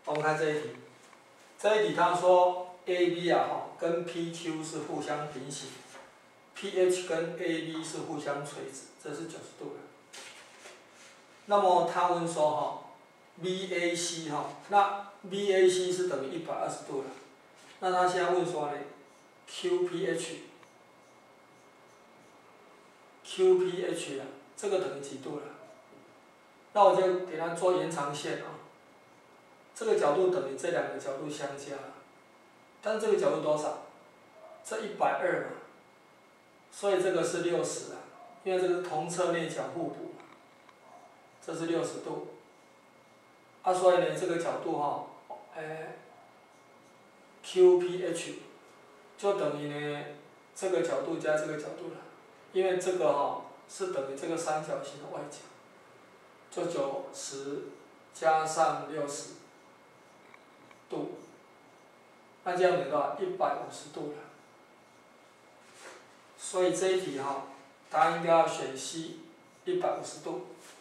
我们看这一题，这一题他说 AB 啊哈跟 PQ 是互相平行 ，PH 跟 AB 是互相垂直，这是90度的。那么他问说哈 ，BAC 哈，那 BAC 是等于120度的，那他现在问说呢 QPH 啊，这个等于几度了？那我就给它做延长线啊，这个角度等于这两个角度相加，但是这个角度多少？这120嘛，所以这个是60啊，因为这个是同侧内角互补，这是60度，啊，所以呢这个角度哈，QPH 就等于呢这个角度加这个角度了，因为这个哈是等于这个三角形的外角。就90加上60度，那这样等于多少？150度了。所以这一题哈，答案应该要选 C，150度。